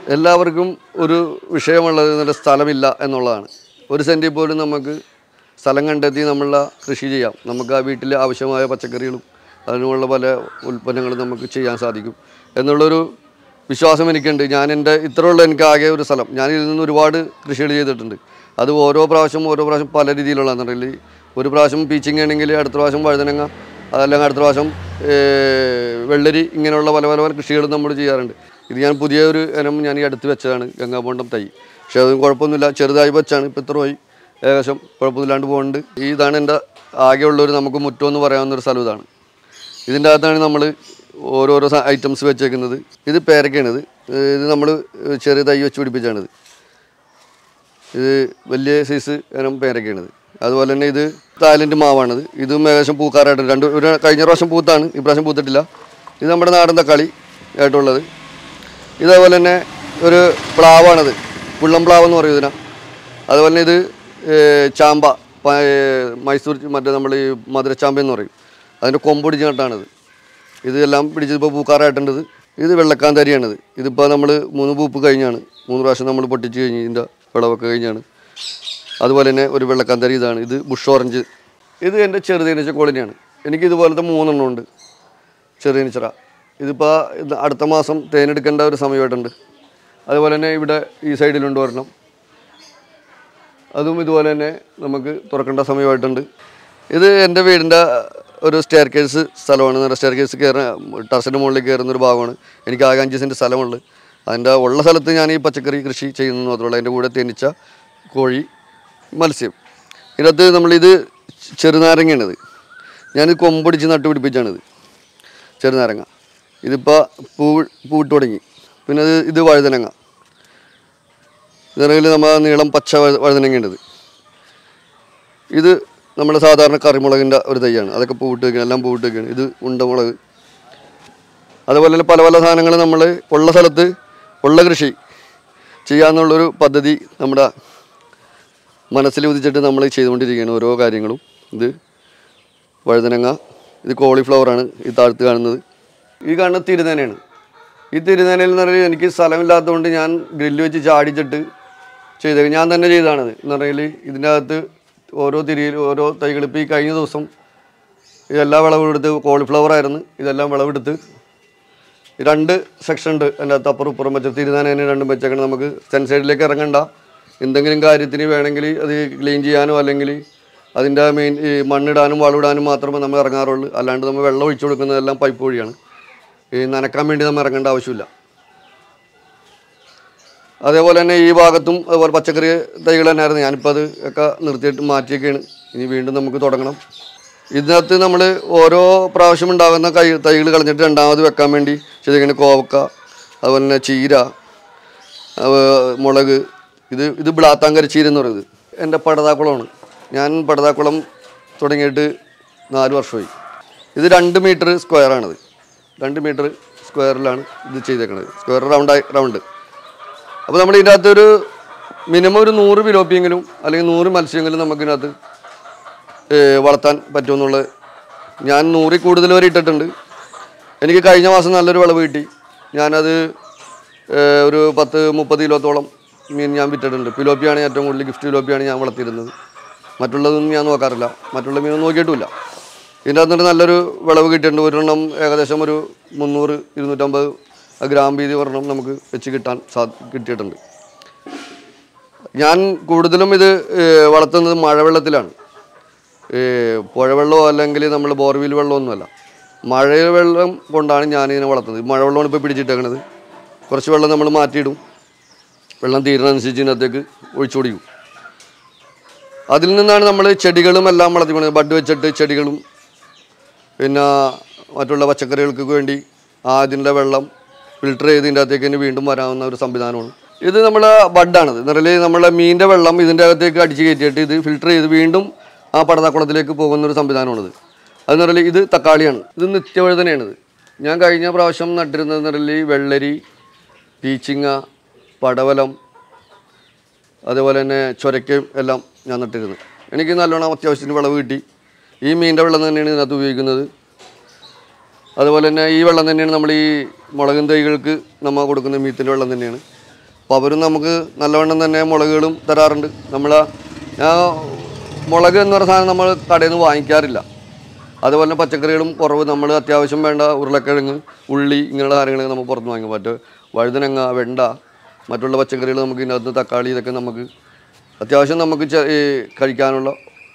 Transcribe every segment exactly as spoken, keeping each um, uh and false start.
എല്ലാവർക്കും ഒരു വിഷയമുള്ളത് സ്ഥലമില്ല എന്നുള്ളതാണ്. ഒരു സെൻറ്റിൽ പോലും നമുക്ക് സ്ഥലം കണ്ടെത്തി നമ്മളുടെ കൃഷി ചെയ്യാം. നമുക്ക് ആ വീട്ടിൽ ആവശ്യമായ പച്ചക്കറികളും അതിനുള്ള പല ഉൽപ്പന്നങ്ങളും നമുക്ക് ചെയ്യാൻ സാധിക്കും എന്നുള്ളൊരു വിശ്വാസം എനിക്കുണ്ട്. ഞാൻ എൻ്റെ ഇത്രയുള്ള എനിക്ക് ആകെ ഒരു സ്ഥലം, ഞാൻ ഇതിൽ നിന്ന് ഒരുപാട് കൃഷികൾ ചെയ്തിട്ടുണ്ട്. അത് ഓരോ പ്രാവശ്യം ഓരോ പ്രാവശ്യം പല രീതിയിലുള്ളതെന്നുണ്ടെങ്കിൽ ഒരു പ്രാവശ്യം പീച്ചിങ് ആണെങ്കിൽ അടുത്ത പ്രാവശ്യം വഴുതനങ്ങ, അതല്ലെങ്കിൽ അടുത്ത പ്രാവശ്യം വെള്ളരി, ഇങ്ങനെയുള്ള പല പല പല കൃഷികളും നമ്മൾ ചെയ്യാറുണ്ട്. ഇത് ഞാൻ പുതിയൊരു ഇനം ഞാൻ ഈ അടുത്ത് വെച്ചതാണ്, ഗംഗാബോണ്ടം തൈ. പക്ഷേ അതും കുഴപ്പമൊന്നുമില്ല, ചെറുതായി വെച്ചാണ്, ഇപ്പോൾ ഇത്ര പോയി ഏകദേശം കുഴപ്പമില്ലാണ്ട് പോകുന്നുണ്ട്. ഇതാണ് എൻ്റെ ആകെയുള്ളൊരു നമുക്ക് മുറ്റം എന്ന് പറയാവുന്നൊരു സ്ഥലം. ഇതാണ്, ഇതിൻ്റെ അകത്താണ് നമ്മൾ ഓരോരോ ഐറ്റംസ് വെച്ചേക്കുന്നത്. ഇത് പേരക്കയാണിത്. ഇത് നമ്മൾ ചെറിയ തൈ വെച്ച് പിടിപ്പിച്ചാണിത്. ഇത് വലിയ സൈസ് ഇനം പേരക്കയാണിത്. അതുപോലെ തന്നെ ഇത് തായ്ലൻഡ് മാവാണിത്. ഇതും ഏകദേശം പൂക്കാറായിട്ടുണ്ട്. രണ്ട് ഒരു കഴിഞ്ഞ പ്രാവശ്യം പൂത്താണ്, ഇപ്രാവശ്യം പൂത്തിട്ടില്ല. ഇത് നമ്മുടെ നാടൻ തക്കാളി ആയിട്ടുള്ളത്. ഇതേപോലെ തന്നെ ഒരു പ്ലാവാണിത്, പുള്ളം പ്ലാവ് എന്ന് പറയും ഇതിനാ. അതുപോലെ തന്നെ ഇത് ചാമ്പ, മൈസൂർ മറ്റേ നമ്മൾ ഈ മധുരച്ചാമ്പ എന്ന് പറയും, അതിൻ്റെ കൊമ്പൊടിച്ച് നട്ടാണിത്. ഇതെല്ലാം പിടിച്ചതിപ്പോൾ പൂക്കാറായിട്ടുണ്ട്. ഇത് വെള്ളക്കാന്തരിയാണിത്. ഇതിപ്പോൾ നമ്മൾ മൂന്ന് പൂപ്പ് കഴിഞ്ഞാണ്, മൂന്ന് പ്രാവശ്യം നമ്മൾ പൊട്ടിച്ച് കഴിഞ്ഞ് ഇതിൻ്റെ വിളവൊക്കെ കഴിഞ്ഞാണ്. അതുപോലെ തന്നെ ഒരു വെള്ളക്കാന്തരി ഇതാണ്. ഇത് ബുഷ് ഓറഞ്ച്. ഇത് എൻ്റെ ചെറുതേനീച്ച കോളനിയാണ്. എനിക്ക് ഇതുപോലത്തെ മൂന്നെണ്ണം ഉണ്ട് ചെറുതേനീച്ചറ. ഇതിപ്പോൾ അടുത്ത മാസം തേനെടുക്കേണ്ട ഒരു സമയമായിട്ടുണ്ട്. അതുപോലെ തന്നെ ഇവിടെ ഈ സൈഡിലുണ്ട് ഒരെണ്ണം, അതും ഇതുപോലെ തന്നെ നമുക്ക് തുറക്കേണ്ട സമയമായിട്ടുണ്ട്. ഇത് എൻ്റെ വീടിൻ്റെ ഒരു സ്റ്റെയർ കേസ് സ്ഥലമാണ്. നല്ല സ്റ്റെയർ കേസ് കയറുന്ന ടെറസിൻ്റെ മുകളിൽ കയറുന്നൊരു ഭാഗമാണ്. എനിക്ക് ആകെ അഞ്ച് സെൻറ്റ് സ്ഥലമുള്ളത്. അതിൻ്റെ ഉള്ള സ്ഥലത്ത് ഞാൻ ഈ പച്ചക്കറി കൃഷി ചെയ്യുന്നത് മാത്രമല്ല, അതിൻ്റെ കൂടെ തേനീച്ച, കോഴി, മത്സ്യം. ഇതിനകത്ത് നമ്മളിത് ചെറുനാരങ്ങയാണിത്. ഞാനിത് കൊമ്പൊടിച്ച് നട്ടുപിടിപ്പിച്ചാണിത് ചെറുനാരങ്ങ. ഇതിപ്പോൾ പൂ പൂവിട്ട് തുടങ്ങി. പിന്നെ ഇത് ഇത് വഴുതനങ്ങ. ഇതിനിടയിൽ നമ്മൾ നീളം പച്ച വഴുതനങ്ങയുണ്ട്. ഇത് നമ്മുടെ സാധാരണ കറിമുളകിൻ്റെ ഒരു തൈയാണ്. അതൊക്കെ പൂവിട്ട് വയ്ക്കുകയാണ്, എല്ലാം പൂവിട്ട് വയ്ക്കുകയാണ്. ഇത് ഉണ്ടമുളക്. അതുപോലെ തന്നെ പല പല സാധനങ്ങൾ നമ്മൾ ഉള്ള സ്ഥലത്ത് ഉള്ള കൃഷി ചെയ്യാമെന്നുള്ളൊരു പദ്ധതി നമ്മുടെ മനസ്സിൽ ഉദിച്ചിട്ട് നമ്മൾ ചെയ്തുകൊണ്ടിരിക്കുകയാണ് ഓരോ കാര്യങ്ങളും. ഇത് വഴുതനങ്ങ, ഇത് കോളിഫ്ലവറാണ് ഈ താഴത്ത് കാണുന്നത്. ഈ കാണുന്ന തിരുനേനയാണ്. ഈ തിരുനേനയിൽ എന്ന് പറഞ്ഞാൽ എനിക്ക് സ്ഥലമില്ലാത്തതുകൊണ്ട് ഞാൻ ഗ്രില്ല് വെച്ച് ചാടിച്ചിട്ട് ചെയ്തേക്കും. ഞാൻ തന്നെ ചെയ്തതാണിത്. എന്ന് പറഞ്ഞാൽ ഇതിൻ്റെ അകത്ത് ഓരോ തിരിയിൽ ഓരോ തൈകൾ, ഇപ്പോൾ ഈ കഴിഞ്ഞ ദിവസം ഇതെല്ലാം വിളവെടുത്ത് കോളിഫ്ലവർ ആയിരുന്നു. ഇതെല്ലാം വിളവെടുത്ത് രണ്ട് സെക്ഷൻ ഉണ്ട് എൻ്റെ അകത്ത്, അപ്പുറം ഇപ്പുറം വെച്ച തിരുനാനേനെ രണ്ടും വെച്ചേക്കണം. നമുക്ക് സെൻ സൈഡിലേക്ക് ഇറങ്ങണ്ട. എന്തെങ്കിലും കാര്യത്തിന് വേണമെങ്കിൽ അത് ക്ലീൻ ചെയ്യാനോ അല്ലെങ്കിൽ അതിൻ്റെ മെയിൻ ഈ മണ്ണിടാനും വളമിടാനും മാത്രമേ നമ്മൾ ഇറങ്ങാറുള്ളൂ. അല്ലാണ്ട് നമ്മൾ വെള്ളം ഒഴിച്ചു കൊടുക്കുന്നതെല്ലാം പൈപ്പ് വഴിയാണ്. ഈ നനക്കാൻ വേണ്ടി നമ്മൾ ഇറങ്ങേണ്ട ആവശ്യമില്ല. അതേപോലെ തന്നെ ഈ ഭാഗത്തും അതുപോലെ പച്ചക്കറി തൈകൾ തന്നെയായിരുന്നു. ഞാനിപ്പോൾ അത് ഒക്കെ നിർത്തിയിട്ട് മാറ്റിയൊക്കെയാണ്. ഇനി വീണ്ടും നമുക്ക് തുടങ്ങണം. ഇതിനകത്ത് നമ്മൾ ഓരോ പ്രാവശ്യം ഉണ്ടാകുന്ന കൈ തൈകൾ കളഞ്ഞിട്ട് രണ്ടാമത് വെക്കാൻ വേണ്ടി ചെയ്തിങ്ങനെ കോവക്ക, അതുപോലെ തന്നെ ചീര, മുളക്. ഇത് ഇത് ബ്ലാത്താങ്കര ചീര എന്ന് പറയുന്നത് എൻ്റെ പടതാക്കുളമാണ്. ഞാൻ പടതാക്കുളം തുടങ്ങിയിട്ട് നാല് വർഷമായി. ഇത് രണ്ട് മീറ്റർ സ്ക്വയറാണിത്. രണ്ട് മീറ്റർ സ്ക്വയറിലാണ് ഇത് ചെയ്തേക്കുന്നത്. സ്ക്വയർ റൗണ്ടായി റൗണ്ട്. അപ്പോൾ നമ്മൾ ഇതിൻ്റെ അകത്തൊരു മിനിമം ഒരു നൂറ് പിലോപ്പിയെങ്കിലും അല്ലെങ്കിൽ നൂറ് മത്സ്യമെങ്കിലും നമുക്കിതിനകത്ത് വളർത്താൻ പറ്റുമെന്നുള്ളത്. ഞാൻ നൂറിൽ കൂടുതൽ വരെ ഇട്ടിട്ടുണ്ട്. എനിക്ക് കഴിഞ്ഞ മാസം നല്ലൊരു വിളവ് കിട്ടി. ഞാനത് ഒരു പത്ത് മുപ്പത് കിലോത്തോളം മീൻ ഞാൻ വിറ്റിട്ടുണ്ട്. പിലോപ്പിയാണ് ഏറ്റവും കൂടുതൽ, ഗിഫ്റ്റ് പിലോപ്പിയാണ് ഞാൻ വളർത്തിയിരുന്നത്. മറ്റുള്ളതൊന്നും ഞാൻ നോക്കാറില്ല, മറ്റുള്ള മീനൊന്നും നോക്കിയിട്ടുമില്ല. ഇതിൻ്റെ അകത്തുനിന്ന് നല്ലൊരു വിളവ് കിട്ടിയിട്ടുണ്ട്. ഒരെണ്ണം ഏകദേശം ഒരു മുന്നൂറ് ഇരുന്നൂറ്റമ്പത് ഗ്രാം വീതി ഒരെണ്ണം നമുക്ക് വെച്ച് കിട്ടാൻ സാ കിട്ടിയിട്ടുണ്ട്. ഞാൻ കൂടുതലും ഇത് വളർത്തുന്നത് മഴവെള്ളത്തിലാണ്. പുഴവെള്ളമോ അല്ലെങ്കിൽ നമ്മൾ ബോർവെൽ വെള്ളമൊന്നുമല്ല, മഴവെള്ളം കൊണ്ടാണ് ഞാനിതിനെ വളർത്തുന്നത്. മഴവെള്ളമാണ് ഇപ്പോൾ പിടിച്ചിട്ടേക്കണത്. കുറച്ച് വെള്ളം നമ്മൾ മാറ്റിയിടും. വെള്ളം തീരുന്നതനുസരിച്ച് ഇതിനകത്തേക്ക് ഒഴിച്ചു കൊടുക്കും. അതിൽ നിന്നാണ് നമ്മൾ ചെടികളും എല്ലാം വളർത്തിക്കൊണ്ടത്. ബഡ് വെച്ചിട്ട് ചെടികളും പിന്നെ മറ്റുള്ള പച്ചക്കറികൾക്ക് വേണ്ടി അതിൻ്റെ വെള്ളം ഫിൽട്ടർ ചെയ്ത് ഇതിൻ്റെ അകത്തേക്ക് തന്നെ വീണ്ടും വരാവുന്ന ഒരു സംവിധാനമാണ്. ഇത് നമ്മളെ ബഡാണിത്. നിറയെ നമ്മളെ മീനിൻ്റെ വെള്ളം ഇതിൻ്റെ അകത്തേക്ക് അടിച്ച് കയറ്റിയിട്ട് ഇത് ഫിൽട്ടർ ചെയ്ത് വീണ്ടും ആ പടതാക്കുളത്തിലേക്ക് പോകുന്നൊരു സംവിധാനമാണിത്. അതെന്ന് പറഞ്ഞാൽ ഇത് തക്കാളിയാണ്. ഇത് നിത്യവഴുതനയാണിത്. ഞാൻ കഴിഞ്ഞ പ്രാവശ്യം നട്ടിരുന്നതെന്ന് പറഞ്ഞാൽ വെള്ളരി, പീച്ചിങ്ങ, പടവലം, അതേപോലെ തന്നെ ചൊരക്കയും എല്ലാം ഞാൻ നട്ടിരുന്നു. എനിക്ക് നല്ലോണം അത്യാവശ്യത്തിന് വിളവ് കിട്ടി. ഈ മീനിൻ്റെ വെള്ളം തന്നെയാണ് ഇതിനകത്ത് ഉപയോഗിക്കുന്നത്. അതുപോലെ തന്നെ ഈ വെള്ളം തന്നെയാണ് നമ്മൾ ഈ മുളകും തൈകൾക്ക് നമ്മൾ കൊടുക്കുന്ന മീത്തിൻ്റെ വെള്ളം തന്നെയാണ്. അപ്പോൾ അവരും നമുക്ക് നല്ലവണ്ണം തന്നെ മുളകുകളും തരാറുണ്ട്. നമ്മൾ ഞാൻ മുളക് എന്ന് പറയുന്ന സാധനം നമ്മൾ കടയിൽ നിന്ന് വാങ്ങിക്കാറില്ല. അതുപോലെ തന്നെ പച്ചക്കറികളും കുറവ്. നമ്മൾ അത്യാവശ്യം വേണ്ട ഉരുളക്കിഴങ്ങ്, ഉള്ളി ഇങ്ങനെയുള്ള കാര്യങ്ങളൊക്കെ നമുക്ക് പുറത്ത് വാങ്ങി. മറ്റ് വഴുതനങ്ങ, വെണ്ട, മറ്റുള്ള പച്ചക്കറികൾ നമുക്ക് ഇതിനകത്ത് തക്കാളി ഇതൊക്കെ നമുക്ക് അത്യാവശ്യം നമുക്ക് കഴിക്കാനുള്ള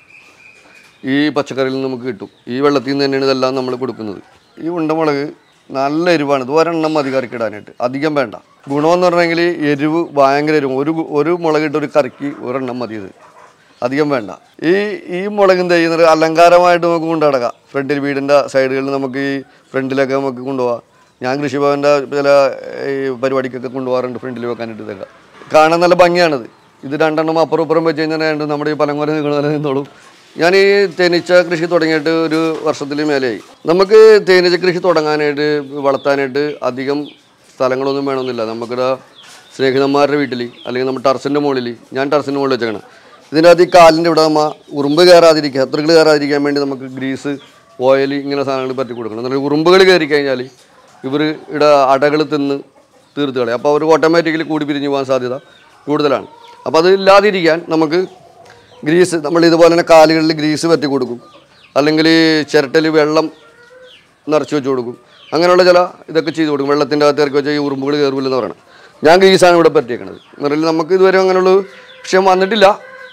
ഈ പച്ചക്കറിയിൽ നിന്ന് നമുക്ക് കിട്ടും. ഈ വെള്ളത്തിൽ നിന്ന് തന്നെയാണ് ഇതെല്ലാം നമ്മൾ കൊടുക്കുന്നത്. ഈ ഉണ്ടമുളക് നല്ല എരിവാണ്. ഇത് ഒരെണ്ണം മതി കറിക്കിടാനായിട്ട്, അധികം വേണ്ട. ഗുണമെന്ന് പറഞ്ഞെങ്കിൽ എരിവ് ഭയങ്കര എരിവ്. ഒരു ഒരു മുളകിട്ട് ഒരു കറിക്ക് ഒരെണ്ണം മതി, ഇത് അധികം വേണ്ട. ഈ ഈ മുളക് എന്ത് ചെയ്യുന്നത് അലങ്കാരമായിട്ട് നമുക്ക് കൊണ്ടുനടക്കാം. ഫ്രണ്ടിൽ വീടിൻ്റെ സൈഡുകളിൽ നമുക്ക് ഈ ഫ്രണ്ടിലൊക്കെ നമുക്ക് കൊണ്ടുപോകാം. ഞാൻ കൃഷിഭവൻ്റെ ചില ഈ പരിപാടിക്കൊക്കെ കൊണ്ടുപോകാറുണ്ട് ഫ്രണ്ടിൽ വെക്കാനായിട്ട്. ഇതൊക്കെ കാണാൻ നല്ല ഭംഗിയാണിത്. ഇത് രണ്ടെണ്ണം അപ്പുറം ഇപ്പുറം വെച്ച് കഴിഞ്ഞാൽ നമ്മുടെ ഈ പലങ്ങോല നിൽക്കുന്ന നിന്നോളും. ഞാൻ ഈ തേനീച്ച കൃഷി തുടങ്ങിയിട്ട് ഒരു വർഷത്തിൽ മേലെയായി. നമുക്ക് തേനീച്ച കൃഷി തുടങ്ങാനായിട്ട് വളർത്താനായിട്ട് അധികം സ്ഥലങ്ങളൊന്നും വേണമെന്നില്ല. നമുക്കിവിടെ സ്നേഹിതന്മാരുടെ വീട്ടിൽ അല്ലെങ്കിൽ നമ്മൾ ടെറസിൻ്റെ മുകളിൽ, ഞാൻ ടെറസിൻ്റെ മുകളിൽ വെച്ചേക്കണം. ഇതിൻ്റെ അകത്ത് ഈ കാലിൻ്റെ ഇവിടെ നമ്മൾ ഉറുമ്പ് കയറാതിരിക്കുക, എത്രകൾ കയറാതിരിക്കാൻ വേണ്ടി നമുക്ക് ഗ്രീസ്, ഓയിൽ ഇങ്ങനെ സാധനങ്ങൾ പറ്റി കൊടുക്കണം. എന്നാൽ ഉറുമ്പുകൾ കയറി കഴിഞ്ഞാൽ ഇവർ ഇവിടെ അടകൾ തിന്ന് തീർത്ത് കളയും. അപ്പോൾ അവർ ഓട്ടോമാറ്റിക്കലി കൂടി പിരിഞ്ഞ് പോകാൻ സാധ്യത കൂടുതലാണ്. അപ്പോൾ അത് ഇല്ലാതിരിക്കാൻ നമുക്ക് ഗ്രീസ്, നമ്മൾ ഇതുപോലെ തന്നെ കാലുകളിൽ ഗ്രീസ് പറ്റി കൊടുക്കും, അല്ലെങ്കിൽ ചിരട്ടയിൽ വെള്ളം നിറച്ച് വെച്ച് കൊടുക്കും. അങ്ങനെയുള്ള ചില ഇതൊക്കെ ചെയ്ത് കൊടുക്കും. വെള്ളത്തിൻ്റെ അകത്ത് ഇറക്കി വെച്ചാൽ ഈ ഉറുമ്പുകൾ കയറില്ലെന്ന് പറയണം. ഞാൻ ഗ്രീസാണ് ഇവിടെ പറ്റിയേക്കണത്. എന്ന് പറഞ്ഞാൽ നമുക്ക് ഇതുവരെ അങ്ങനെയുള്ള വിഷയം വന്നിട്ടില്ല.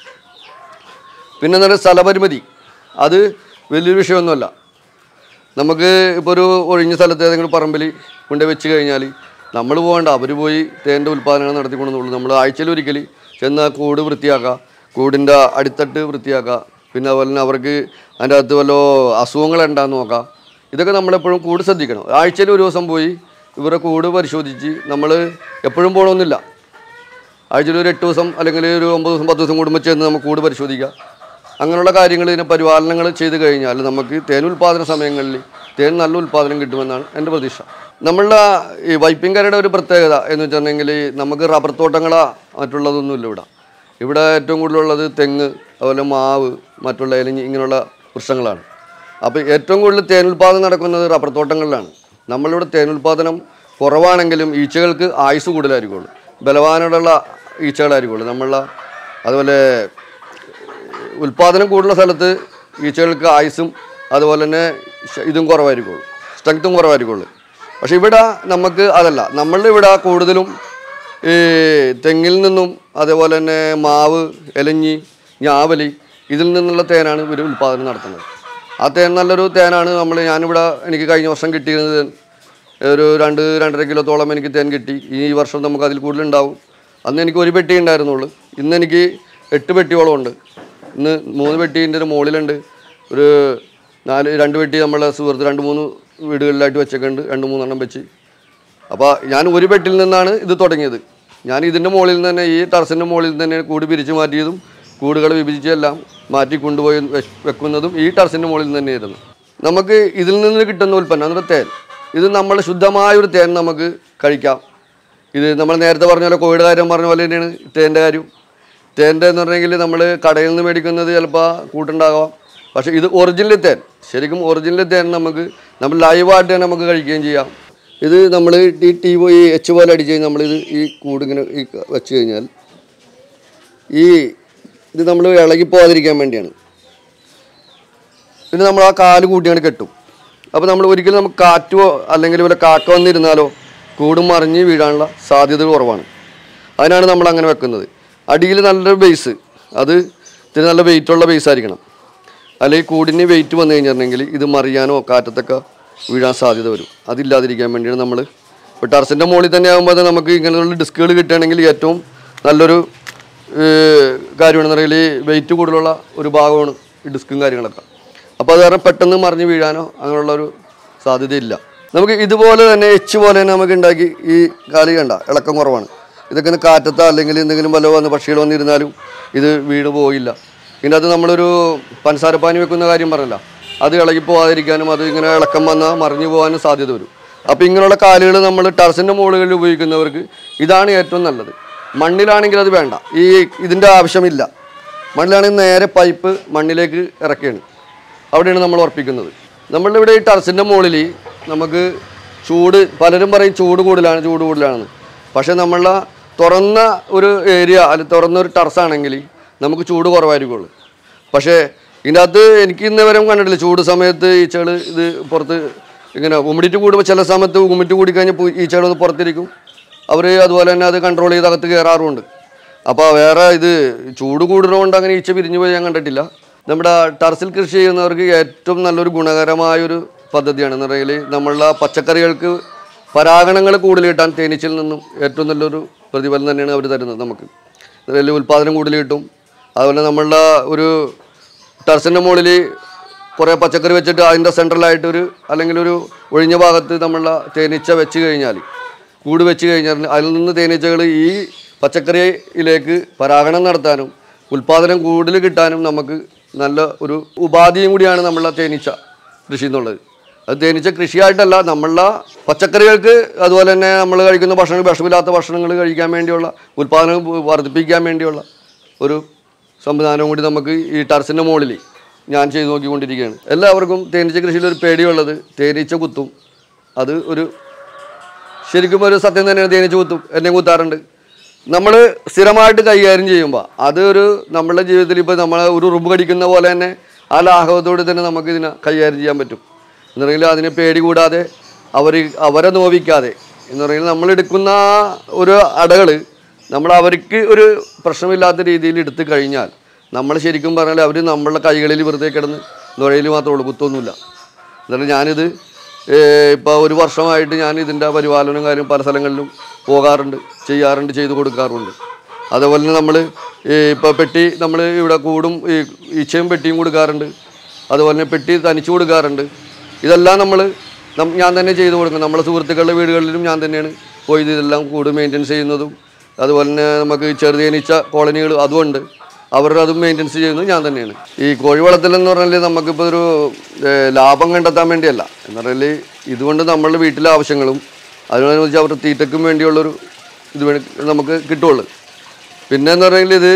പിന്നെ നല്ല സ്ഥലപരിമിതി, അത് വലിയൊരു വിഷയമൊന്നുമല്ല. നമുക്ക് ഇപ്പോൾ ഒരു ഒഴിഞ്ഞ സ്ഥലത്ത് ഏതെങ്കിലും പറമ്പിൽ കൊണ്ട് വെച്ച് കഴിഞ്ഞാൽ നമ്മൾ പോകേണ്ട, അവർ പോയി തേൻ്റെ ഉൽപ്പാദനങ്ങൾ നടത്തിക്കൊണ്ടെന്നുള്ളൂ. നമ്മൾ ആഴ്ചയിൽ ഒരിക്കൽ ചെന്ന് കൂട് വൃത്തിയാക്കുക, കൂടിൻ്റെ അടിത്തട്ട് വൃത്തിയാക്കുക. പിന്നെ അതുപോലെ തന്നെ അവർക്ക് അതിൻ്റെ അകത്ത് വല്ല അസുഖങ്ങളുണ്ടാകുന്ന നോക്കാം. ഇതൊക്കെ നമ്മളെപ്പോഴും കൂട് ശ്രദ്ധിക്കണം. ആഴ്ചയിൽ ഒരു ദിവസം പോയി ഇവരുടെ കൂട് പരിശോധിച്ച്, നമ്മൾ എപ്പോഴും പോകണമെന്നില്ല, ആഴ്ചയിൽ ഒരു എട്ട് ദിവസം അല്ലെങ്കിൽ ഒരു ഒമ്പത് ദിവസം പത്ത് ദിവസം കൂടുമ്പോൾ ചെന്ന് നമുക്ക് കൂട് പരിശോധിക്കാം. അങ്ങനെയുള്ള കാര്യങ്ങൾ, ഇതിനെ പരിപാലനങ്ങൾ ചെയ്ത് കഴിഞ്ഞാൽ നമുക്ക് തേൻ ഉൽപ്പാദന സമയങ്ങളിൽ തേൻ നല്ല ഉൽപ്പാദനം കിട്ടുമെന്നാണ് എൻ്റെ പ്രതീക്ഷ. നമ്മളുടെ ഈ വൈപ്പിൻകരയുടെ ഒരു പ്രത്യേകത എന്ന് വെച്ചിട്ടുണ്ടെങ്കിൽ നമുക്ക് റബ്ബർ തോട്ടങ്ങളോ മറ്റുള്ളതൊന്നുമില്ല ഇവിടെ. ഇവിടെ ഏറ്റവും കൂടുതലുള്ളത് തെങ്ങ്, അതുപോലെ മാവ്, മറ്റുള്ള ഇലഞ്ഞി ഇങ്ങനെയുള്ള വൃക്ഷങ്ങളാണ്. അപ്പോൾ ഏറ്റവും കൂടുതൽ തേൻ ഉൽപ്പാദനം നടക്കുന്നത് റബ്ബർ തോട്ടങ്ങളിലാണ്. നമ്മളിവിടെ തേൻ ഉൽപ്പാദനം കുറവാണെങ്കിലും ഈച്ചകൾക്ക് ആയുസ് കൂടുതലായിരിക്കുള്ളൂ, ബലവാനോടുള്ള ഈച്ചകളായിരിക്കുള്ളൂ നമ്മളുടെ. അതുപോലെ ഉൽപ്പാദനം കൂടുതലുള്ള സ്ഥലത്ത് ഈച്ചകൾക്ക് ആയുസും അതുപോലെ തന്നെ ഇതും കുറവായിരിക്കുള്ളൂ, സ്ട്രെങ്ത്തും കുറവായിരിക്കുള്ളൂ. പക്ഷെ ഇവിടെ നമുക്ക് അതല്ല. നമ്മളിവിടെ കൂടുതലും ഈ തെങ്ങിൽ നിന്നും അതേപോലെ തന്നെ മാവ്, ഇലഞ്ഞി, ഞാവലി ഇതിൽ നിന്നുള്ള തേനാണ് ഇവർ ഉൽപ്പാദനം നടത്തുന്നത്. ആ തേൻ നല്ലൊരു തേനാണ്. നമ്മൾ ഞാനിവിടെ എനിക്ക് കഴിഞ്ഞ വർഷം കിട്ടിയിരുന്നത് ഒരു രണ്ട് രണ്ടര കിലോത്തോളം എനിക്ക് തേൻ കിട്ടി. ഈ വർഷം നമുക്ക് അതിൽ കൂടുതലുണ്ടാവും. അന്ന് എനിക്ക് ഒരു പെട്ടി ഉണ്ടായിരുന്നുള്ളൂ, ഇന്ന് എനിക്ക് എട്ട് പെട്ടിയോളം ഉണ്ട്. ഇന്ന് മൂന്ന് പെട്ടീൻ്റെ ഒരു മുകളിലുണ്ട്, ഒരു നാല് രണ്ട് പെട്ടി നമ്മളെ സുഹൃത്ത് രണ്ട് മൂന്ന് വീടുകളിലായിട്ട് വെച്ചൊക്കെയുണ്ട്, രണ്ട് മൂന്നെണ്ണം വെച്ച്. അപ്പോൾ ഞാൻ ഒരു പെട്ടിയിൽ നിന്നാണ് ഇത് തുടങ്ങിയത്. ഞാൻ ഇതിൻ്റെ മുകളിൽ നിന്ന് തന്നെ, ഈ ടെറസിൻ്റെ മുകളിൽ നിന്ന് തന്നെ കൂട് പിരിച്ച് മാറ്റിയതും കൂടുകൾ വിഭജിച്ചെല്ലാം മാറ്റി കൊണ്ടുപോയി വെക്കുന്നതും ഈ ടെറസിൻ്റെ മുകളിൽ നിന്ന് തന്നെയായിരുന്നു. നമുക്ക് ഇതിൽ നിന്ന് കിട്ടുന്ന ഉൽപ്പന്നം അന്നേരം തേൻ, ഇത് നമ്മൾ ശുദ്ധമായൊരു തേൻ നമുക്ക് കഴിക്കാം. ഇത് നമ്മൾ നേരത്തെ പറഞ്ഞ പോലെ കോഴിയുടെ കാര്യം പറഞ്ഞ പോലെ തന്നെയാണ് തേൻ്റെ കാര്യം. തേൻ്റെ എന്ന് പറഞ്ഞെങ്കിൽ നമ്മൾ കടയിൽ നിന്ന് മേടിക്കുന്നത് ചിലപ്പോൾ കൂട്ടുണ്ടാകാം. പക്ഷേ ഇത് ഒറിജിനൽ തേൻ, ശരിക്കും ഒറിജിനൽ തേൻ നമുക്ക് നമ്മൾ ലൈവായിട്ട് തന്നെ നമുക്ക് കഴിക്കുകയും ചെയ്യാം. ഇത് നമ്മൾ ഈ ടീ പോയി എച്ച് പോലെ അടിച്ച് കഴിഞ്ഞാൽ നമ്മളിത് ഈ കൂടിങ്ങനെ ഈ വെച്ച് കഴിഞ്ഞാൽ ഈ ഇത് നമ്മൾ ഇളകിപ്പോകാതിരിക്കാൻ വേണ്ടിയാണ്. പിന്നെ നമ്മൾ ആ കാല് കൂട്ടിയാണ് കെട്ടും. അപ്പോൾ നമ്മൾ ഒരിക്കലും നമുക്ക് കാറ്റോ അല്ലെങ്കിൽ വല്ല കാക്ക വന്നിരുന്നാലോ കൂടും മറിഞ്ഞ് വീഴാനുള്ള സാധ്യത കുറവാണ്. അതിനാണ് നമ്മൾ അങ്ങനെ വെക്കുന്നത്. അടിയിൽ നല്ലൊരു ബേസ്, അത് ഇത്തിരി നല്ല വെയിറ്റുള്ള ബേസ് ആയിരിക്കണം. അല്ലെങ്കിൽ കൂടിന് വെയിറ്റ് വന്നു കഴിഞ്ഞിട്ടുണ്ടെങ്കിൽ ഇത് മറിയാനോ കാറ്റത്തൊക്കെ വീഴാൻ സാധ്യത വരും. അതില്ലാതിരിക്കാൻ വേണ്ടിയാണ് നമ്മൾ ഇപ്പോൾ ടെറസിൻ്റെ മുകളിൽ തന്നെ ആകുമ്പോൾ നമുക്ക് ഇങ്ങനെയുള്ള ഡിസ്കുകൾ കിട്ടുകയാണെങ്കിൽ ഏറ്റവും നല്ലൊരു കാര്യമാണെന്ന് പറഞ്ഞാൽ വെയിറ്റ് കൂടുതലുള്ള ഒരു ഭാഗമാണ് ഈ ഡിസ്കും കാര്യങ്ങളൊക്കെ. അപ്പോൾ അത് കാരണം പെട്ടെന്ന് മറിഞ്ഞ് വീഴാനോ അങ്ങനെയുള്ളൊരു സാധ്യതയില്ല. നമുക്ക് ഇതുപോലെ തന്നെ എച്ച് പോലെ തന്നെ നമുക്ക് ഉണ്ടാക്കി ഈ കാലി കണ്ട ഇളക്കം കുറവാണ്. ഇതൊക്കെ ഒന്ന് കാറ്റത്തോ അല്ലെങ്കിൽ എന്തെങ്കിലും വല്ല വന്ന് പക്ഷികൾ വന്നിരുന്നാലും ഇത് വീണ് പോയില്ല. പിന്നെ അത് നമ്മളൊരു പഞ്ചസാരപ്പാനി വെക്കുന്ന കാര്യം പറഞ്ഞല്ല, അത് ഇളകി പോകാതിരിക്കാനും അത് ഇങ്ങനെ ഇളക്കം വന്നാൽ മറിഞ്ഞു പോകാനും സാധ്യത വരും. അപ്പോൾ ഇങ്ങനെയുള്ള കാലുകൾ നമ്മൾ ടെറസിൻ്റെ മുകളിൽ ഉപയോഗിക്കുന്നവർക്ക് ഇതാണ് ഏറ്റവും നല്ലത്. മണ്ണിലാണെങ്കിൽ അത് വേണ്ട, ഈ ഇതിൻ്റെ ആവശ്യമില്ല. മണ്ണിലാണെങ്കിൽ നേരെ പൈപ്പ് മണ്ണിലേക്ക് ഇറക്കുകയാണ്, അവിടെയാണ് നമ്മൾ ഉറപ്പിക്കുന്നത്. നമ്മളുടെ ഇവിടെ ഈ ടെറസിൻ്റെ മുകളിൽ നമുക്ക് ചൂട്, പലരും പറയും ചൂട് കൂടുതലാണ് ചൂട് കൂടുതലാണെന്ന്. പക്ഷേ നമ്മളുടെ തുറന്ന ഒരു ഏരിയ അല്ല തുറന്നൊരു ടെറസാണെങ്കിൽ നമുക്ക് ചൂട് കുറവായിരിക്കുള്ളൂ. പക്ഷേ ഇതിൻ്റെ അകത്ത് എനിക്ക് ഇന്ന് വരെ കണ്ടിട്ടില്ല ചൂട് സമയത്ത് ഈച്ചകൾ ഇത് പുറത്ത് ഇങ്ങനെ ഉമിഡിറ്റ് കൂടുമ്പോൾ ചില സമയത്ത് ഉമിറ്റ് കൂടി കഴിഞ്ഞാൽ ഈച്ചകളൊന്ന് പുറത്തിരിക്കും. അവർ അതുപോലെ തന്നെ അത് കൺട്രോൾ ചെയ്ത് അകത്ത് കയറാറുമുണ്ട്. അപ്പോൾ വേറെ ഇത് ചൂട് കൂടുന്നതുകൊണ്ട് അങ്ങനെ ഈച്ച പിരിഞ്ഞു പോയി ഞാൻ കണ്ടിട്ടില്ല. നമ്മുടെ ടെറസിൽ കൃഷി ചെയ്യുന്നവർക്ക് ഏറ്റവും നല്ലൊരു ഗുണകരമായൊരു പദ്ധതിയാണ്. എന്ന് പറഞ്ഞാൽ നമ്മളുടെ പച്ചക്കറികൾക്ക് പരാഗണങ്ങൾ കൂടുതൽ കിട്ടാൻ തേനീച്ചയിൽ നിന്നും ഏറ്റവും നല്ലൊരു പ്രതിഫലം തന്നെയാണ് അവർ തരുന്നത്. നമുക്ക് വലിയ ഉൽപ്പാദനം കൂടുതൽ കിട്ടും. അതുപോലെ നമ്മളുടെ ഒരു ടെറസിൻ്റെ മുകളിൽ കുറേ പച്ചക്കറി വെച്ചിട്ട് അതിൻ്റെ സെൻട്രലായിട്ടൊരു അല്ലെങ്കിൽ ഒരു ഒഴിഞ്ഞ ഭാഗത്ത് നമ്മളുടെ തേനീച്ച വെച്ച് കഴിഞ്ഞാൽ കൂട് വെച്ച് കഴിഞ്ഞാൽ അതിൽ നിന്ന് തേനീച്ചകൾ ഈ പച്ചക്കറിയിലേക്ക് പരാഗണം നടത്താനും ഉൽപ്പാദനം കൂടുതൽ കിട്ടാനും നമുക്ക് നല്ല ഒരു ഉപാധിയും കൂടിയാണ് നമ്മളുടെ തേനീച്ച കൃഷി എന്നുള്ളത്. അത് തേനീച്ച കൃഷിയായിട്ടല്ല, നമ്മളുടെ പച്ചക്കറികൾക്ക് അതുപോലെ തന്നെ നമ്മൾ കഴിക്കുന്ന ഭക്ഷണങ്ങൾ വിഷമില്ലാത്ത ഭക്ഷണങ്ങൾ കഴിക്കാൻ വേണ്ടിയുള്ള ഉൽപ്പാദനം വർദ്ധിപ്പിക്കാൻ വേണ്ടിയുള്ള ഒരു സംവിധാനവും കൂടി നമുക്ക് ഈ ടെറസിൻ്റെ മുകളിൽ ഞാൻ ചെയ്ത് നോക്കിക്കൊണ്ടിരിക്കുകയാണ്. എല്ലാവർക്കും തേനീച്ച കൃഷിയിൽ ഒരു പേടിയുള്ളത് തേനീച്ച കുത്തും. അത് ഒരു ശരിക്കും ഒരു സത്യം തന്നെയാണ്. തേനീച്ച കുത്തും, എന്നെ കുത്താറുണ്ട്. നമ്മൾ സ്ഥിരമായിട്ട് കൈകാര്യം ചെയ്യുമ്പോൾ അത് ഒരു നമ്മളുടെ ജീവിതത്തിൽ ഇപ്പോൾ നമ്മൾ ഒരു റുബ് കടിക്കുന്ന പോലെ തന്നെ ആ ലാഘവത്തോടെ തന്നെ നമുക്ക് ഇതിനെ കൈകാര്യം ചെയ്യാൻ പറ്റും. എന്ന് പറഞ്ഞാൽ അതിനെ പേടി കൂടാതെ അവർ അവരെ നോവിക്കാതെ എന്ന് പറഞ്ഞാൽ നമ്മളെടുക്കുന്ന ഒരു അടകൾ നമ്മൾ അവർക്ക് ഒരു പ്രശ്നമില്ലാത്ത രീതിയിൽ എടുത്തു കഴിഞ്ഞാൽ നമ്മൾ ശരിക്കും പറഞ്ഞാൽ അവർ നമ്മളുടെ കൈകളിൽ വെറുതെ കിടന്ന് നുഴയിൽ മാത്രമേ ഉള്ളൂ, കുത്തൊന്നുമില്ല. എന്നിട്ട് ഞാനിത് ഇപ്പോൾ ഒരു വർഷമായിട്ട് ഞാൻ ഇതിൻ്റെ പരിപാലനം കാര്യം പല സ്ഥലങ്ങളിലും പോകാറുണ്ട്, ചെയ്യാറുണ്ട്, ചെയ്തു കൊടുക്കാറുണ്ട്. അതുപോലെ തന്നെ നമ്മൾ ഇപ്പോൾ പെട്ടി നമ്മൾ ഇവിടെ കൂടും ഈ ഈച്ചയും പെട്ടിയും കൊടുക്കാറുണ്ട്. അതുപോലെ തന്നെ പെട്ടി തനിച്ച് കൊടുക്കാറുണ്ട്. ഇതെല്ലാം നമ്മൾ ഞാൻ തന്നെ ചെയ്തു കൊടുക്കും. നമ്മളെ സുഹൃത്തുക്കളുടെ വീടുകളിലും ഞാൻ തന്നെയാണ് പോയി ഇതെല്ലാം കൂട് മെയിൻ്റെനൻസ് ചെയ്യുന്നതും. അതുപോലെ തന്നെ നമുക്ക് ചെറുതേനീച്ച കോളനികൾ അതുകൊണ്ട് അവരുടെ അതും മെയിൻ്റെനൻസ് ചെയ്യുന്നത് ഞാൻ തന്നെയാണ്. ഈ കോഴി വളർത്തലെന്ന് പറഞ്ഞാൽ നമുക്കിപ്പോൾ ഒരു ലാഭം കണ്ടെത്താൻ വേണ്ടിയല്ല. എന്ന് പറഞ്ഞാൽ ഇതുകൊണ്ട് നമ്മളുടെ വീട്ടിലെ ആവശ്യങ്ങളും അതിനനുസരിച്ച് അവരുടെ തീറ്റയ്ക്കും വേണ്ടിയുള്ളൊരു ഇത് നമുക്ക് കിട്ടുള്ളൂ. പിന്നെ എന്ന് പറഞ്ഞാൽ ഇത്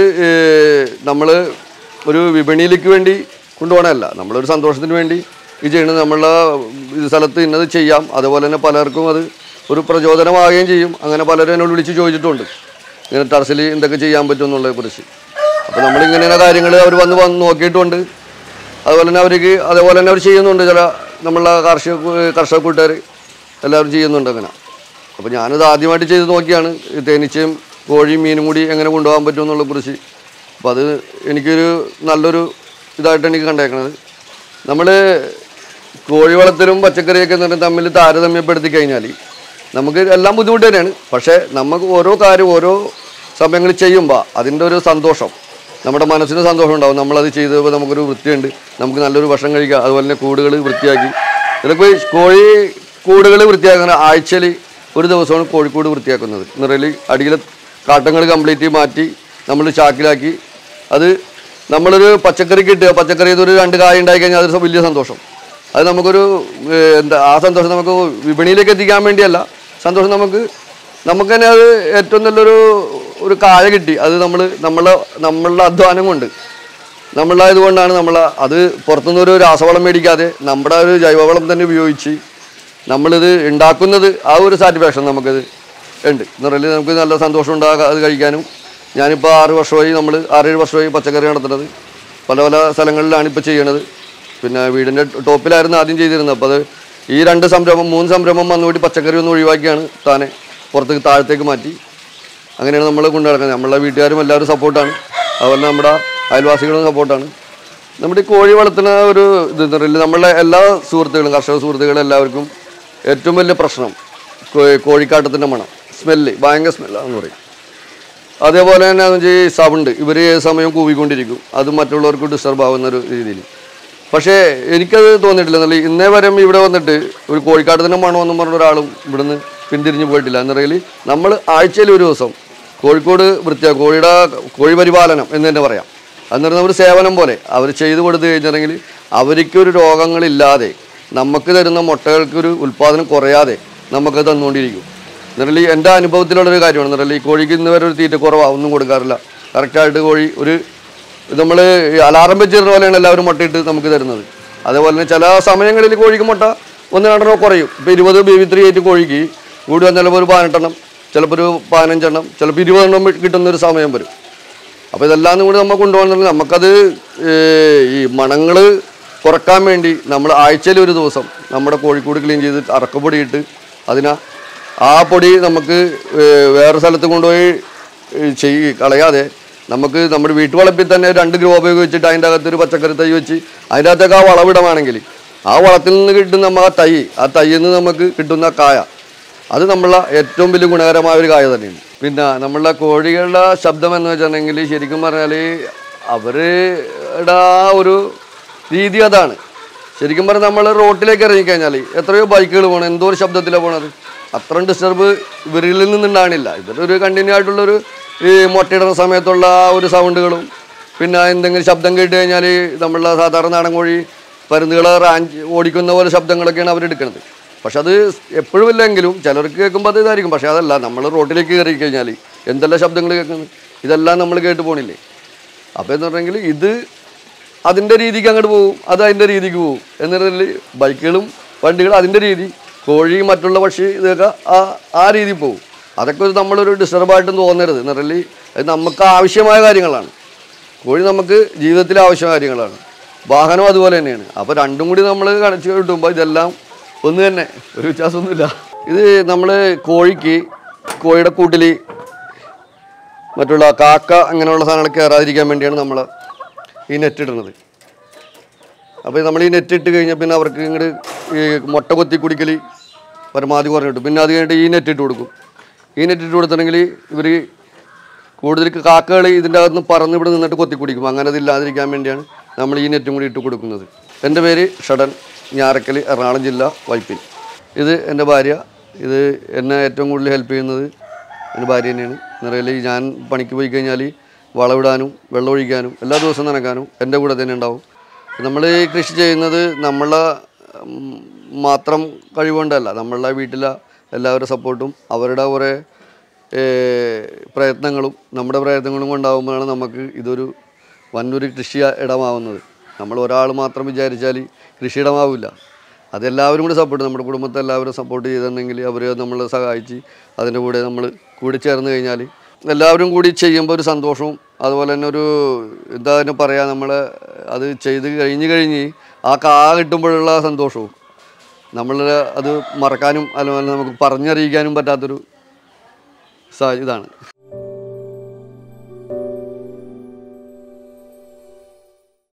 നമ്മൾ ഒരു വിപണിയിലേക്ക് വേണ്ടി കൊണ്ടുപോകണമല്ല, നമ്മളൊരു സന്തോഷത്തിന് വേണ്ടി ഇത് ചെയ്യണത്. നമ്മളുടെ സ്ഥലത്ത് ഇന്നത് ചെയ്യാം. അതുപോലെ തന്നെ പലർക്കും അത് ഒരു പ്രചോദനമാകുകയും ചെയ്യും. അങ്ങനെ പലരും എന്നോട് വിളിച്ച് ചോദിച്ചിട്ടുണ്ട് ഇങ്ങനെ ടെറസിൽ എന്തൊക്കെ ചെയ്യാൻ പറ്റും എന്നുള്ളതിനെക്കുറിച്ച്. അപ്പോൾ നമ്മളിങ്ങനെയുള്ള കാര്യങ്ങൾ അവർ വന്ന് വന്ന് നോക്കിയിട്ടുണ്ട്. അതുപോലെ തന്നെ അവർക്ക് അതേപോലെ തന്നെ അവർ ചെയ്യുന്നുണ്ട്. ചില നമ്മളുടെ കാർഷിക കർഷക കൂട്ടുകാർ എല്ലാവരും ചെയ്യുന്നുണ്ട് അങ്ങനെ. അപ്പോൾ ഞാനത് ആദ്യമായിട്ട് ചെയ്ത് നോക്കിയാണ് തേനീച്ചയും കോഴിയും മീനും കൂടി എങ്ങനെ കൊണ്ടുപോകാൻ പറ്റും എന്നുള്ള കുറിച്ച്. അപ്പോൾ അത് എനിക്കൊരു നല്ലൊരു ഇതായിട്ട് എനിക്ക് കണ്ടേക്കണത്. നമ്മൾ കോഴി വളർത്തലും പച്ചക്കറിയൊക്കെ എന്ന് പറഞ്ഞാൽ തമ്മിൽ താരതമ്യപ്പെടുത്തി കഴിഞ്ഞാൽ നമുക്ക് എല്ലാം ബുദ്ധിമുട്ട് തന്നെയാണ്. പക്ഷേ നമുക്ക് ഓരോ കാര്യം ഓരോ സമയങ്ങളിൽ ചെയ്യുമ്പോൾ അതിൻ്റെ ഒരു സന്തോഷം നമ്മുടെ മനസ്സിന് സന്തോഷം ഉണ്ടാവും. നമ്മളത് ചെയ്തപ്പോൾ നമുക്കൊരു വൃത്തിയുണ്ട്, നമുക്ക് നല്ലൊരു ഭക്ഷണം കഴിക്കാം. അതുപോലെ തന്നെ കൂടുകൾ വൃത്തിയാക്കി ഇതൊക്കെ കോഴി കൂടുകൾ വൃത്തിയാക്കുന്ന ആഴ്ചയിൽ ഒരു ദിവസമാണ് കോഴിക്കൂട് വൃത്തിയാക്കുന്നത്. എന്ന് പറഞ്ഞാൽ അടിയിലെ കാട്ടങ്ങൾ കംപ്ലീറ്റ് മാറ്റി നമ്മൾ ചാക്കിലാക്കി അത് നമ്മളൊരു പച്ചക്കറി കിട്ടുക, പച്ചക്കറി ഇതൊരു രണ്ട് കായ ഉണ്ടായി കഴിഞ്ഞാൽ അതൊരു വലിയ സന്തോഷം. അത് നമുക്കൊരു എന്താ ആ സന്തോഷം നമുക്ക് വിപണിയിലേക്ക് എത്തിക്കാൻ വേണ്ടിയല്ല, സന്തോഷം നമുക്ക് നമുക്ക് തന്നെ അത് ഏറ്റവും നല്ലൊരു ഒരു കായ കിട്ടി. അത് നമ്മൾ നമ്മളെ നമ്മളുടെ അധ്വാനം കൊണ്ട് നമ്മളായത് കൊണ്ടാണ് നമ്മൾ അത് പുറത്തുനിന്നൊരു രാസവളം മേടിക്കാതെ നമ്മുടെ ഒരു ജൈവവളം തന്നെ ഉപയോഗിച്ച് നമ്മളിത് ഉണ്ടാക്കുന്നത്. ആ ഒരു സാറ്റിസ്ഫാക്ഷൻ നമുക്കത് ഉണ്ട്. എന്ന് പറഞ്ഞാൽ നമുക്ക് നല്ല സന്തോഷം ഉണ്ടാകുക അത് കഴിക്കാനും. ഞാനിപ്പോൾ ആറ് വർഷമായി നമ്മൾ ആറേഴ് വർഷമായി പച്ചക്കറി നടത്തുന്നത്. പല പല സ്ഥലങ്ങളിലാണ് ഇപ്പോൾ ചെയ്യണത്. പിന്നെ വീടിൻ്റെ ടോപ്പിലായിരുന്നു ആദ്യം ചെയ്തിരുന്നത്. അപ്പോൾ അത് ഈ രണ്ട് സംരംഭം മൂന്ന് സംരംഭം വന്നുകൂടി പച്ചക്കറി ഒന്ന് ഒഴിവാക്കിയാണ് താനെ പുറത്തേക്ക് താഴത്തേക്ക് മാറ്റി. അങ്ങനെയാണ് നമ്മൾ കൊണ്ടു നടക്കുന്നത്. നമ്മളെ വീട്ടുകാരും എല്ലാവരും സപ്പോർട്ടാണ്. അതുപോലെ നമ്മുടെ അയൽവാസികളും സപ്പോർട്ടാണ്. നമ്മുടെ ഈ കോഴി വളർത്തുന്ന ഒരു ഇതെന്ന് പറയുന്നത് നമ്മളെ എല്ലാ സുഹൃത്തുക്കളും കർഷക സുഹൃത്തുക്കളും എല്ലാവർക്കും ഏറ്റവും വലിയ പ്രശ്നം കോഴിക്കാട്ടത്തിൻ്റെ മണം, സ്മെല്ല്, ഭയങ്കര സ്മെല്ലാന്ന് പറയും. അതേപോലെ തന്നെ എന്ന് വെച്ചാൽ ഈ സൗണ്ട് ഇവർ ഏത് സമയം കൂവിക്കൊണ്ടിരിക്കും. അത് മറ്റുള്ളവർക്ക് ഡിസ്റ്റർബ് ആവുന്നൊരു രീതിയിൽ. പക്ഷേ എനിക്കത് തോന്നിയിട്ടില്ല. എന്നാൽ ഇന്നേ വരെ ഇവിടെ വന്നിട്ട് ഒരു കോഴിക്കാട്ടത്തിൻ്റെ മണമെന്നും പറഞ്ഞ ഒരാളും ഇവിടുന്ന് പിന്തിരിഞ്ഞ് പോയിട്ടില്ല. എന്ന് പറഞ്ഞാൽ നമ്മൾ ആഴ്ചയിൽ ഒരു ദിവസം കോഴിക്കോട് വൃത്തിയാക്കും. കോഴിയുടെ കോഴി പരിപാലനം എന്ന് തന്നെ പറയാം. അന്ന് പറഞ്ഞാൽ ഒരു സേവനം പോലെ അവർ ചെയ്തു കൊടുത്തു കഴിഞ്ഞിട്ടുണ്ടെങ്കിൽ അവർക്കൊരു രോഗങ്ങളില്ലാതെ നമുക്ക് തരുന്ന മുട്ടകൾക്കൊരു ഉൽപ്പാദനം കുറയാതെ നമുക്ക് തന്നുകൊണ്ടിരിക്കും. എന്നിട്ട് എൻ്റെ അനുഭവത്തിലുള്ളൊരു കാര്യമാണ്. എന്നിട്ട് ഈ കോഴിക്ക് ഇന്ന് വരെ ഒരു തീറ്റ കുറവാണ്, ഒന്നും കൊടുക്കാറില്ല. കറക്റ്റായിട്ട് കോഴി ഒരു നമ്മൾ അലാറം വെച്ചിരുന്ന പോലെയാണ് എല്ലാവരും മുട്ടയിട്ട് നമുക്ക് തരുന്നത്. അതേപോലെ തന്നെ ചില സമയങ്ങളിൽ കോഴിക്ക് മുട്ട ഒന്ന് രണ്ടെണ്ണം കുറയും. ഇപ്പോൾ ഇരുപത് ബേബി ത്രീ ആയിട്ട് കോഴിക്ക് കൂടി വന്നാലും ഒരു പതിനെട്ടെണ്ണം ചിലപ്പോൾ ഒരു പതിനഞ്ചെണ്ണം ചിലപ്പോൾ ഇരുപതെണ്ണം കിട്ടുന്നൊരു സമയം വരും. അപ്പോൾ ഇതെല്ലാം കൂടി നമ്മൾ കൊണ്ടുപോകണമെങ്കിൽ നമുക്കത് ഈ മണങ്ങൾ കുറക്കാൻ വേണ്ടി നമ്മൾ ആഴ്ചയിൽ ഒരു ദിവസം നമ്മുടെ കോഴിക്കൂട് ക്ലീൻ ചെയ്ത് അറക്കപ്പൊടി ഇട്ട് അതിനാ ആ പൊടി നമുക്ക് വേറെ സ്ഥലത്ത് കൊണ്ടുപോയി ചെയ് കളയാതെ നമുക്ക് നമ്മുടെ വീട്ടുവളപ്പിൽ തന്നെ രണ്ട് ഗ്രോ ബാഗ് വെച്ചിട്ട് അതിൻ്റെ അകത്തൊരു പച്ചക്കറി തൈ വെച്ച് അതിൻ്റെ അകത്തൊക്കെ ആ വളവിടമാണെങ്കിൽ ആ വളത്തിൽ നിന്ന് കിട്ടുന്ന നമ്മൾ ആ തൈ ആ തൈയിൽ നിന്ന് നമുക്ക് കിട്ടുന്ന കായ അത് നമ്മളെ ഏറ്റവും വലിയ ഗുണകരമായ ഒരു കായ തന്നെയാണ്. പിന്നെ നമ്മളുടെ കോഴികളുടെ ശബ്ദം എന്ന് വെച്ചിട്ടുണ്ടെങ്കിൽ ശരിക്കും പറഞ്ഞാൽ അവരുടെ ആ ഒരു രീതി അതാണ്. ശരിക്കും പറഞ്ഞാൽ നമ്മൾ റോട്ടിലേക്ക് ഇറങ്ങിക്കഴിഞ്ഞാൽ എത്രയോ ബൈക്കുകൾ പോകണം, എന്തോ ഒരു ശബ്ദത്തിലാണ് പോണത്. അത്രയും ഡിസ്റ്റർബ് ഇവരിൽ നിന്നുണ്ടാകണില്ല. ഇവരൊരു കണ്ടിന്യൂ ആയിട്ടുള്ളൊരു ഈ മുട്ടയിടുന്ന സമയത്തുള്ള ആ ഒരു സൗണ്ടുകളും പിന്നെ എന്തെങ്കിലും ശബ്ദം കേട്ട് കഴിഞ്ഞാൽ നമ്മളുടെ സാധാരണ നാടൻ കോഴി പരുന്തുകളെ റാഞ്ച് ഓടിക്കുന്ന പോലെ ശബ്ദങ്ങളൊക്കെയാണ് അവരെടുക്കുന്നത്. പക്ഷെ അത് എപ്പോഴും ഇല്ലെങ്കിലും ചിലർക്ക് കേൾക്കുമ്പോൾ അത് ഇതായിരിക്കും. പക്ഷേ അതല്ല, നമ്മൾ റോട്ടിലേക്ക് കയറി കഴിഞ്ഞാൽ എന്തെല്ലാം ശബ്ദങ്ങൾ കേൾക്കുന്നത് ഇതെല്ലാം നമ്മൾ കേട്ട് പോകണില്ലേ. അപ്പോൾ എന്ന് പറഞ്ഞെങ്കിൽ ഇത് അതിൻ്റെ രീതിക്ക് അങ്ങോട്ട് പോകും, അത് അതിൻ്റെ രീതിക്ക് പോകും. എന്നിട്ട് ബൈക്കുകളും വണ്ടികളും അതിൻ്റെ രീതി, കോഴി മറ്റുള്ള പക്ഷി ഇതൊക്കെ ആ ആ രീതിയിൽ പോകും. അതൊക്കെ ഒരു നമ്മളൊരു ഡിസ്റ്റർബായിട്ടും തോന്നരുത്. എന്ന് പറഞ്ഞാൽ അത് നമുക്ക് ആവശ്യമായ കാര്യങ്ങളാണ്. കോഴി നമുക്ക് ജീവിതത്തിൽ ആവശ്യമായ കാര്യങ്ങളാണ്, വാഹനം അതുപോലെ തന്നെയാണ്. അപ്പോൾ രണ്ടും കൂടി നമ്മൾ കണച്ച് കിട്ടുമ്പോൾ ഇതെല്ലാം ഒന്ന് തന്നെ, ഒരു വ്യത്യാസമൊന്നുമില്ല. ഇത് നമ്മൾ കോഴിക്ക് കോഴിയുടെ കൂട്ടിൽ മറ്റുള്ള കാക്ക അങ്ങനെയുള്ള സാധനങ്ങൾ കയറാതിരിക്കാൻ വേണ്ടിയാണ് നമ്മൾ ഈ നെറ്റ് ഇടുന്നത്. അപ്പോൾ നമ്മൾ ഈ നെറ്റ് ഇട്ട് കഴിഞ്ഞാൽ പിന്നെ അവർക്ക് ഇങ്ങോട്ട് ഈ മുട്ട കൊത്തി കുടിക്കൽ പരമാവധി കുറഞ്ഞു കിട്ടും. പിന്നെ അത് കഴിഞ്ഞിട്ട് ഈ നെറ്റ് ഇട്ട് കൊടുക്കും. ഈ നെറ്റ് ഇട്ട് കൊടുത്തിട്ടുണ്ടെങ്കിൽ ഇവർ കൂടുതൽ കാക്കകൾ ഇതിൻ്റെ അകത്ത് നിന്ന് പറന്ന് ഇവിടെ നിന്നിട്ട് കൊത്തി കുടിക്കും. അങ്ങനെ അതില്ലാതിരിക്കാൻ വേണ്ടിയാണ് നമ്മൾ ഈ നെറ്റും കൂടി ഇട്ട് കൊടുക്കുന്നത്. എൻ്റെ പേര് ഷഡൻ, ഞാറക്കൽ, എറണാകുളം ജില്ല, വൈപ്പിൻ. ഇത് എൻ്റെ ഭാര്യ. ഇത് എന്നെ ഏറ്റവും കൂടുതൽ ഹെൽപ്പ് ചെയ്യുന്നത് എൻ്റെ ഭാര്യ തന്നെയാണ്. നിറയിൽ ഞാൻ പണിക്ക് പോയി കഴിഞ്ഞാൽ വളമിടാനും വെള്ളമൊഴിക്കാനും എല്ലാ ദിവസവും നനക്കാനും എൻ്റെ കൂടെ തന്നെ ഉണ്ടാവും. നമ്മൾ കൃഷി ചെയ്യുന്നത് നമ്മളെ മാത്രം കഴിവുകൊണ്ടല്ല, നമ്മളുടെ വീട്ടിലെ എല്ലാവരുടെ സപ്പോർട്ടും അവരുടെ കുറേ പ്രയത്നങ്ങളും നമ്മുടെ പ്രയത്നങ്ങളും കൊണ്ടാകുമ്പോഴാണ് നമുക്ക് ഇതൊരു വന്നൊരു കൃഷി ഇടമാവുന്നത്. നമ്മൾ ഒരാൾ മാത്രം വിചാരിച്ചാൽ കൃഷിയിടമാവില്ല. അതെല്ലാവരും കൂടി സപ്പോർട്ട്, നമ്മുടെ കുടുംബത്തെ എല്ലാവരും സപ്പോർട്ട് ചെയ്തിട്ടുണ്ടെങ്കിൽ അവർ നമ്മളെ സഹായിച്ച് അതിൻ്റെ കൂടെ നമ്മൾ കൂടി ചേർന്ന് കഴിഞ്ഞാൽ എല്ലാവരും കൂടി ചെയ്യുമ്പോൾ ഒരു സന്തോഷവും അതുപോലെ തന്നെ ഒരു എന്താ തന്നെ പറയാം, നമ്മൾ അത് ചെയ്ത് കഴിഞ്ഞ് കഴിഞ്ഞ് ആ കാ കിട്ടുമ്പോഴുള്ള സന്തോഷവും നമ്മൾ അത് മറക്കാനും അതുപോലെ നമുക്ക് പറഞ്ഞറിയിക്കാനും പറ്റാത്തൊരു ഇതാണ്.